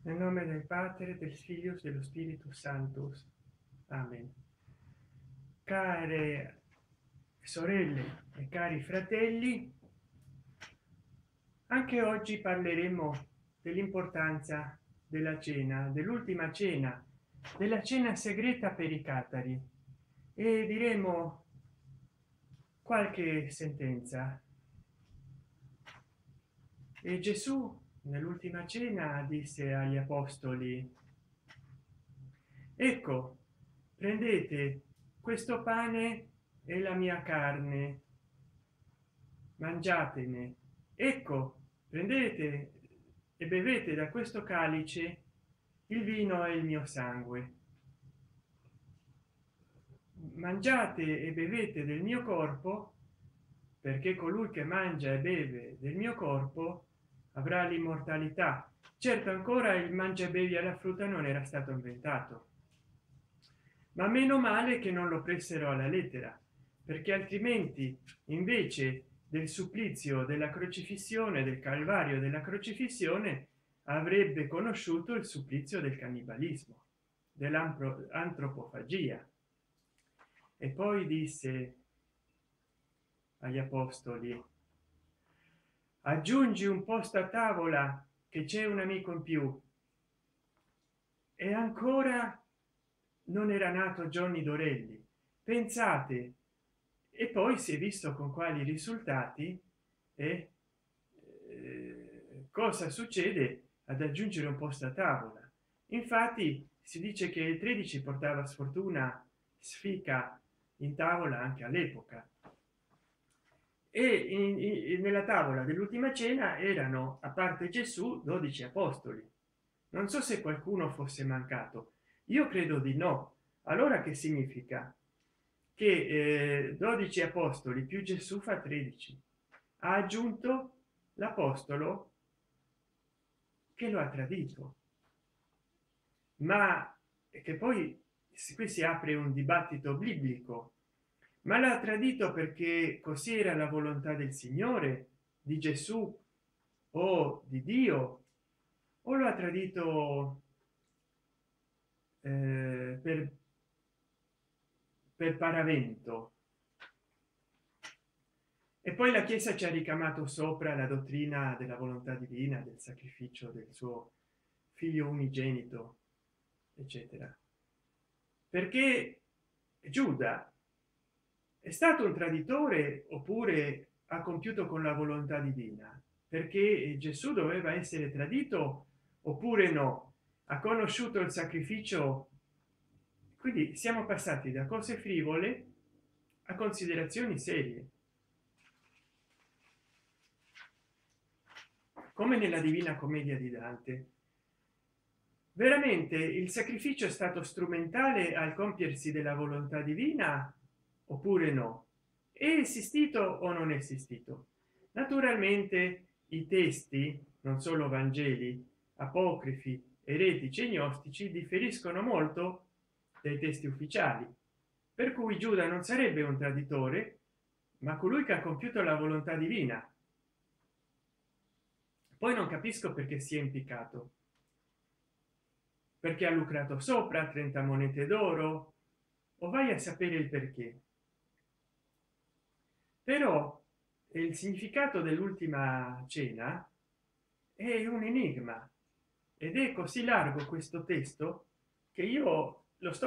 Nel nome del Padre, del Figlio e dello Spirito Santo. Amen. Care sorelle e cari fratelli, anche oggi parleremo dell'importanza della cena, dell'ultima cena, della cena segreta per i catari, e diremo qualche sentenza. E Gesù nell'ultima cena disse agli apostoli: ecco, prendete questo pane e la mia carne, mangiatene. Ecco, prendete e bevete da questo calice il vino e il mio sangue. Mangiate e bevete del mio corpo, perché colui che mangia e beve del mio corpo avrà l'immortalità. Certo, ancora il mangia e bevi alla frutta non era stato inventato, ma meno male che non lo pressero alla lettera, perché altrimenti, invece del supplizio della crocifissione, del calvario della crocifissione, avrebbe conosciuto il supplizio del cannibalismo, dell'antropofagia. E poi disse agli apostoli: aggiungi un posto a tavola, che c'è un amico in più. E ancora non era nato Johnny Dorelli, pensate. E poi si è visto con quali risultati e cosa succede ad aggiungere un posto a tavola. Infatti si dice che il 13 portava sfortuna, sfica in tavola anche all'epoca. E nella tavola dell'ultima cena erano, a parte Gesù, 12 apostoli. Non so se qualcuno fosse mancato, io credo di no. Allora che significa? Che 12 apostoli più Gesù fa 13. Ha aggiunto l'apostolo che lo ha tradito, ma che poi qui si apre un dibattito biblico. Ma l'ha tradito perché così era la volontà del Signore, di Gesù o di Dio, o lo ha tradito per paravento? E poi la Chiesa ci ha ricamato sopra la dottrina della volontà divina, del sacrificio del suo figlio unigenito, eccetera, perché Giuda è stato un traditore oppure ha compiuto con la volontà divina? Perché Gesù doveva essere tradito oppure no? Ha conosciuto il sacrificio? Quindi siamo passati da cose frivole a considerazioni serie, come nella Divina Commedia di Dante. Veramente il sacrificio è stato strumentale al compiersi della volontà divina oppure no? È esistito o non è esistito? Naturalmente i testi, non solo vangeli, apocrifi, eretici e gnostici, differiscono molto dai testi ufficiali, per cui Giuda non sarebbe un traditore, ma colui che ha compiuto la volontà divina. Poi non capisco perché si è impiccato, perché ha lucrato sopra 30 monete d'oro, o vai a sapere il perché. Però il significato dell'ultima cena è un enigma, ed è così largo questo testo che io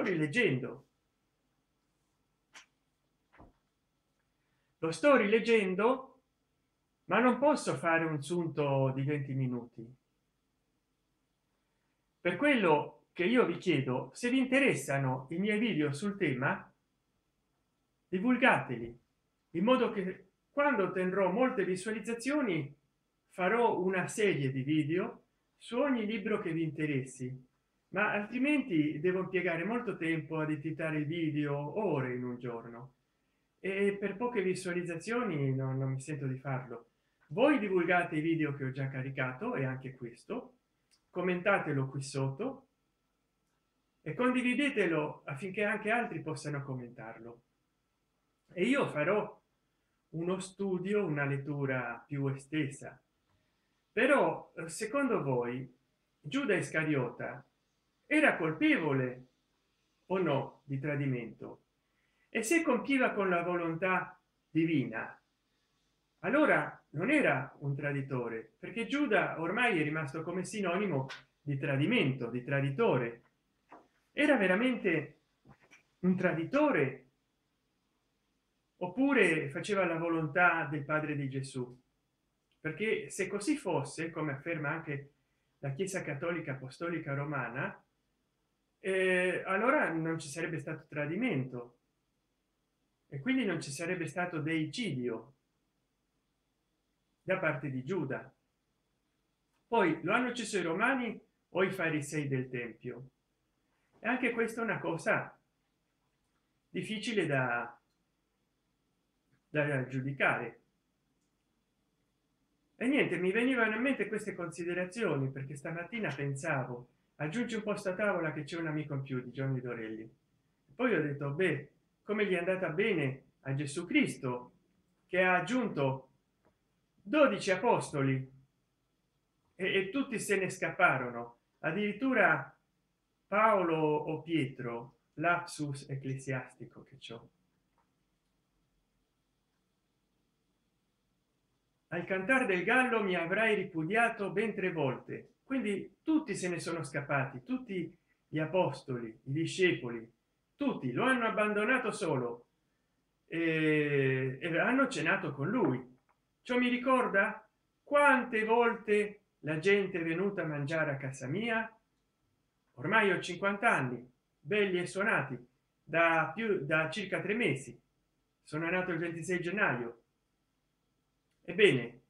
lo sto rileggendo, ma non posso fare un sunto di 20 minuti. Per quello che io vi chiedo, se vi interessano i miei video sul tema, divulgateli, in modo che quando otterrò molte visualizzazioni farò una serie di video su ogni libro che vi interessi, ma altrimenti devo impiegare molto tempo ad editare il video, ore in un giorno, e per poche visualizzazioni non mi sento di farlo. Voi divulgate i video che ho già caricato, e anche questo, commentatelo qui sotto e condividetelo affinché anche altri possano commentarlo, e io farò uno studio, una lettura più estesa. Però secondo voi Giuda Iscariota era colpevole o no di tradimento, e se compiva con la volontà divina, allora non era un traditore, perché Giuda ormai è rimasto come sinonimo di tradimento, di traditore. Era veramente un traditore oppure faceva la volontà del padre di Gesù? Perché se così fosse, come afferma anche la Chiesa Cattolica Apostolica Romana, allora non ci sarebbe stato tradimento e quindi non ci sarebbe stato deicidio da parte di Giuda. Poi lo hanno ucciso i romani o i farisei del tempio, e anche questa è una cosa difficile da giudicare. E niente, mi venivano in mente queste considerazioni perché stamattina pensavo, aggiungi un posto a tavola che c'è un amico in più di Gianni Dorelli. Poi ho detto, beh, come gli è andata bene a Gesù Cristo, che ha aggiunto 12 apostoli e tutti se ne scapparono, addirittura Paolo o Pietro, lapsus ecclesiastico che ciò. Al cantar del gallo mi avrai ripudiato ben 3 volte. Quindi tutti se ne sono scappati, tutti gli apostoli, i discepoli, tutti lo hanno abbandonato solo e hanno cenato con lui. Ciò mi ricorda quante volte la gente è venuta a mangiare a casa mia. Ormai ho 50 anni belli e suonati, da circa 3 mesi. Sono nato il 26 gennaio. Ebbene,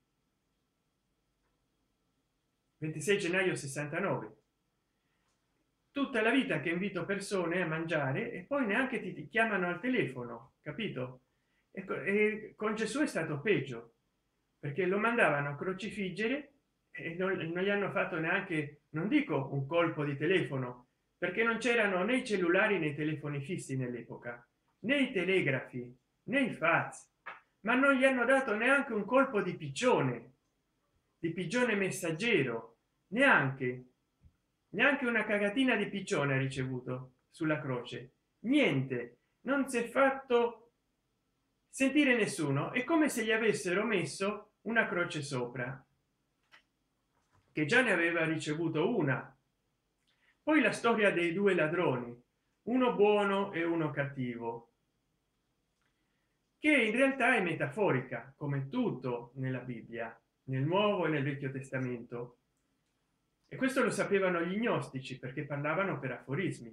26 gennaio 69, tutta la vita che invito persone a mangiare e poi neanche ti chiamano al telefono, capito? E con Gesù è stato peggio, perché lo mandavano a crocifiggere e non gli hanno fatto neanche, non dico un colpo di telefono, perché non c'erano né i cellulari né i telefoni fissi nell'epoca, né i telegrafi né i fax, ma non gli hanno dato neanche un colpo di pigione messaggero, neanche una cagatina di piccione ha ricevuto sulla croce, niente, non si è fatto sentire nessuno. È come se gli avessero messo una croce sopra, che già ne aveva ricevuto una. Poi la storia dei 2 ladroni, uno buono e uno cattivo, che in realtà è metaforica come tutto nella Bibbia, nel Nuovo e nel Vecchio Testamento, e questo lo sapevano gli gnostici perché parlavano per aforismi.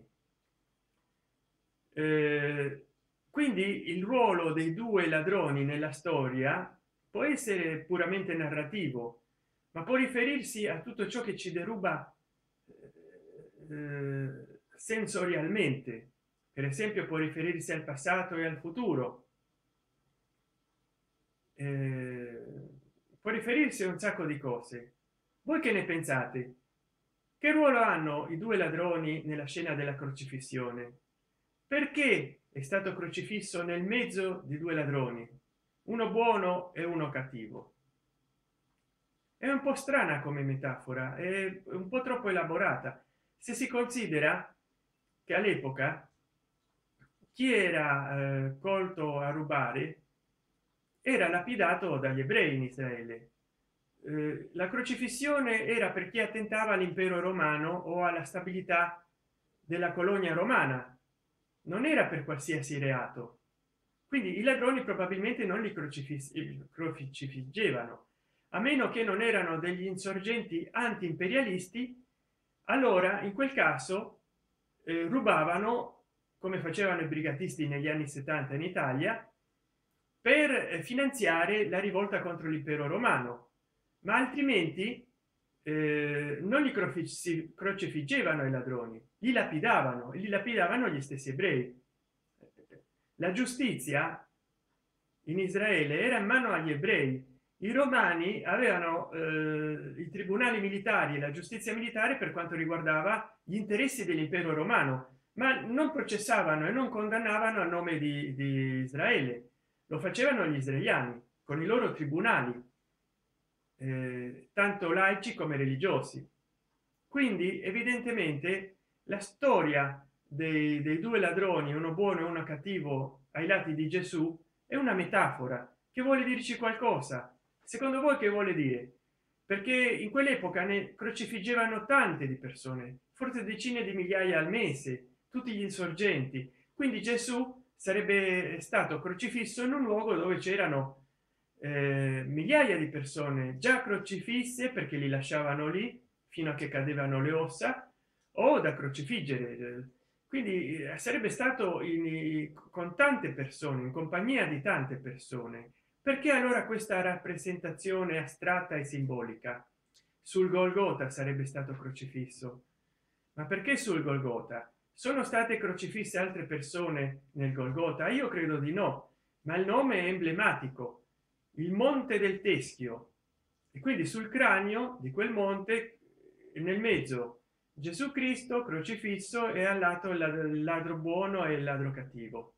Quindi il ruolo dei 2 ladroni nella storia può essere puramente narrativo, ma può riferirsi a tutto ciò che ci deruba sensorialmente. Per esempio può riferirsi al passato e al futuro, può riferirsi a un sacco di cose. Voi che ne pensate? Che ruolo hanno i 2 ladroni nella scena della crocifissione? Perché è stato crocifisso nel mezzo di 2 ladroni, uno buono e uno cattivo? È un po' strana come metafora, è un po' troppo elaborata se si considera che all'epoca chi era colto a rubare era lapidato dagli ebrei in Israele. La crocifissione era per chi attentava all'impero romano o alla stabilità della colonia romana, non era per qualsiasi reato. Quindi i ladroni probabilmente non li crocifiggevano, a meno che non erano degli insorgenti anti-imperialisti. Allora in quel caso rubavano, come facevano i brigatisti negli anni 70 in Italia, per finanziare la rivolta contro l'impero romano, ma altrimenti non li crocifiggevano i ladroni, li lapidavano, e li lapidavano gli stessi ebrei. La giustizia in Israele era in mano agli ebrei. I romani avevano i tribunali militari e la giustizia militare per quanto riguardava gli interessi dell'impero romano, ma non processavano e non condannavano a nome di Israele. Lo facevano gli israeliani con i loro tribunali, tanto laici come religiosi. quindi evidentemente la storia dei due ladroni, uno buono e uno cattivo ai lati di Gesù, è una metafora che vuole dirci qualcosa. Secondo voi che vuole dire? Perché in quell'epoca ne crocifiggevano tante di persone, forse decine di migliaia al mese, tutti gli insorgenti. Quindi Gesù sarebbe stato crocifisso in un luogo dove c'erano migliaia di persone già crocifisse, perché li lasciavano lì fino a che cadevano le ossa, o da crocifiggere. Quindi sarebbe stato con tante persone, in compagnia di tante persone. Perché allora questa rappresentazione astratta e simbolica? Sul Golgota sarebbe stato crocifisso. Ma perché sul Golgota? Sono state crocifisse altre persone nel Golgota? Io credo di no, ma il nome è emblematico, il monte del teschio, e quindi sul cranio di quel monte, nel mezzo, Gesù Cristo crocifisso, e al lato il ladro buono e il ladro cattivo.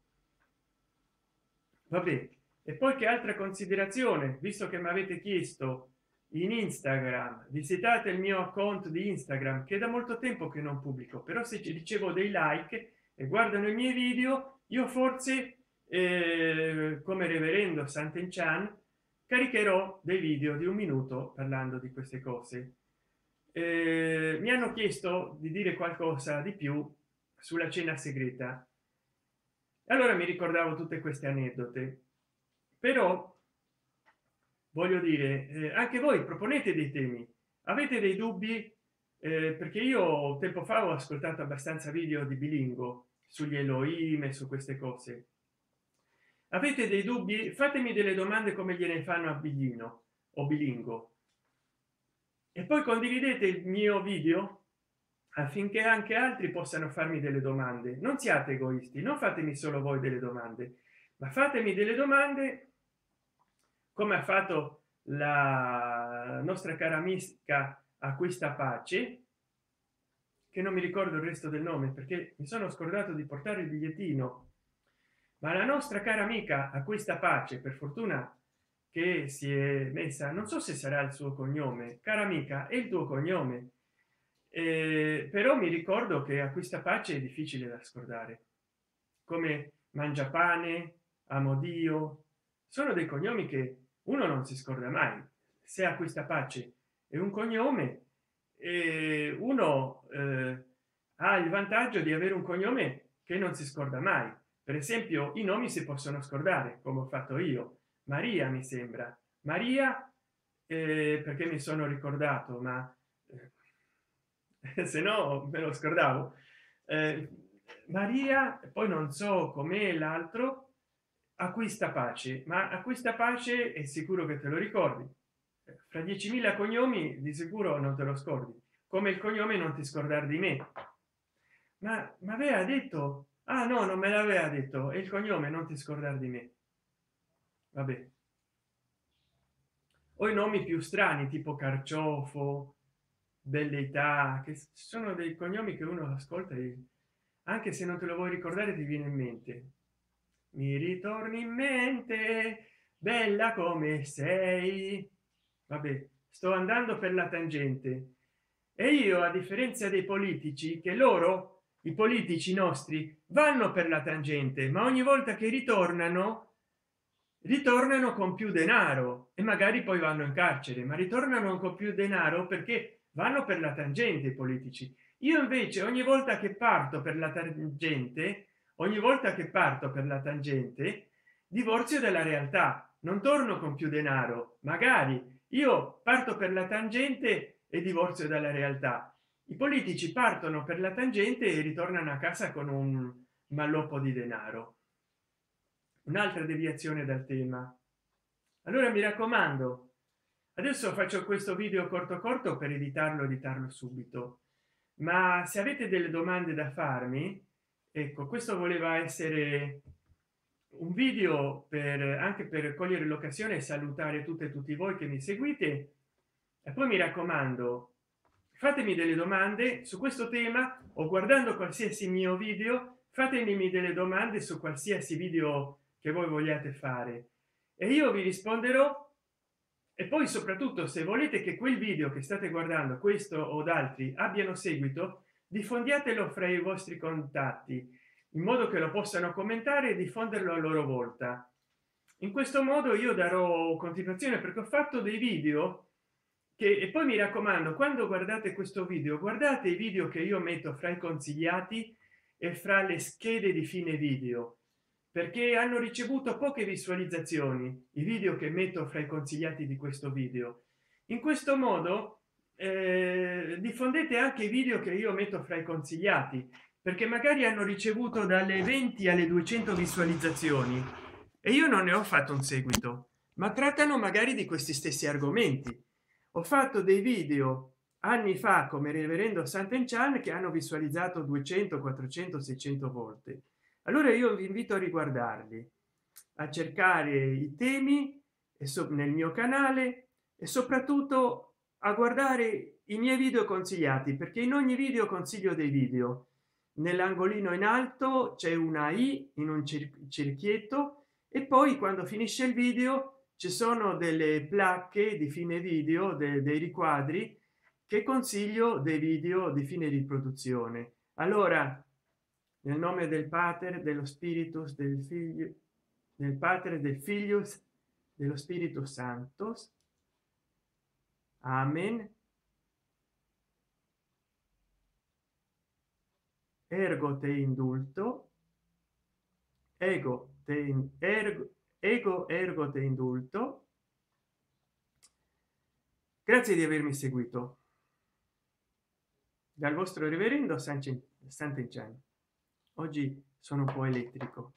Vabbè, e poi che altra considerazione, visto che mi avete chiesto in Instagram, visitate il mio account di Instagram, che è da molto tempo che non pubblico, però se ci ricevo dei like e guardano i miei video, io forse come reverendo Sant'Enchan caricherò dei video di 1 minuto parlando di queste cose. Mi hanno chiesto di dire qualcosa di più sulla cena segreta, allora mi ricordavo tutte queste aneddote, però voglio dire, anche voi proponete dei temi, avete dei dubbi, perché io tempo fa ho ascoltato abbastanza video di Bilingo sugli Elohim e su queste cose. Avete dei dubbi? Fatemi delle domande come gliene fanno a Biglino o Bilingo, e poi condividete il mio video affinché anche altri possano farmi delle domande. Non siate egoisti, non fatemi solo voi delle domande, ma fatemi delle domande come ha fatto la nostra cara amica Acquista Pace, che non mi ricordo il resto del nome perché mi sono scordato di portare il bigliettino. Ma la nostra cara amica Acquista Pace, per fortuna che si è messa, non so se sarà il suo cognome, cara amica, è il tuo cognome, però mi ricordo che Acquista Pace è difficile da scordare, come Mangiapane, Amodio, sono dei cognomi che uno non si scorda mai. Se Acquista Pace è un cognome, uno ha il vantaggio di avere un cognome che non si scorda mai. Per esempio i nomi si possono scordare, come ho fatto io. Maria, mi sembra Maria, perché mi sono ricordato, ma se no me lo scordavo. Maria, poi non so com'è l'altro. Acquista Pace, ma Acquista Pace è sicuro che te lo ricordi. Fra 10.000 cognomi di sicuro non te lo scordi, come il cognome non ti scordare di me. Ma aveva detto, ah no, non me l'aveva detto, è il cognome non ti scordare di me. Vabbè, o i nomi più strani tipo Carciofo, Belleità, che sono dei cognomi che uno ascolta e anche se non te lo vuoi ricordare ti viene in mente. Mi ritorni in mente, bella come sei. Vabbè, sto andando per la tangente, e io, a differenza dei politici, che loro, i politici nostri, vanno per la tangente, ma ogni volta che ritornano con più denaro, e magari poi vanno in carcere, ma ritornano con più denaro perché vanno per la tangente i politici. Io invece ogni volta che parto per la tangente, divorzio dalla realtà, non torno con più denaro. Magari io parto per la tangente e divorzio dalla realtà. I politici partono per la tangente e ritornano a casa con un malloppo di denaro. Un'altra deviazione dal tema. Allora mi raccomando, adesso faccio questo video corto per editarlo subito, ma se avete delle domande da farmi, ecco, questo voleva essere un video per anche per cogliere l'occasione e salutare tutte e tutti voi che mi seguite. E poi mi raccomando, fatemi delle domande su questo tema, o guardando qualsiasi mio video fatemi delle domande su qualsiasi video che voi vogliate fare, e io vi risponderò e poi soprattutto se volete che quel video che state guardando, questo o d'altri, abbiano seguito, diffondiatelo fra i vostri contatti in modo che lo possano commentare e diffonderlo a loro volta. In questo modo io darò continuazione, perché ho fatto dei video che, e poi mi raccomando, quando guardate questo video, guardate i video che io metto fra i consigliati e fra le schede di fine video, perché hanno ricevuto poche visualizzazioni i video che metto fra i consigliati di questo video. In questo modo diffondete anche i video che io metto fra i consigliati, perché magari hanno ricevuto dalle 20 alle 200 visualizzazioni e io non ne ho fatto un seguito, ma trattano magari di questi stessi argomenti. Ho fatto dei video anni fa come reverendo Sant'Enchan che hanno visualizzato 200, 400, 600 volte. Allora io vi invito a riguardarli, a cercare i temi nel mio canale e soprattutto a guardare i miei video consigliati, perché in ogni video consiglio dei video. Nell'angolino in alto c'è una i in un cerchietto e poi quando finisce il video ci sono delle placche di fine video, dei riquadri che consiglio dei video di fine riproduzione. Allora, nel nome del Pater, dello Spiritus, del Figlio, del Pater, del Filius, dello Spirito Santo. Amen. Ergo te indulto, ego te ergo te indulto. Grazie di avermi seguito. Dal vostro reverendo Sant'Enchan. Oggi sono un po' elettrico.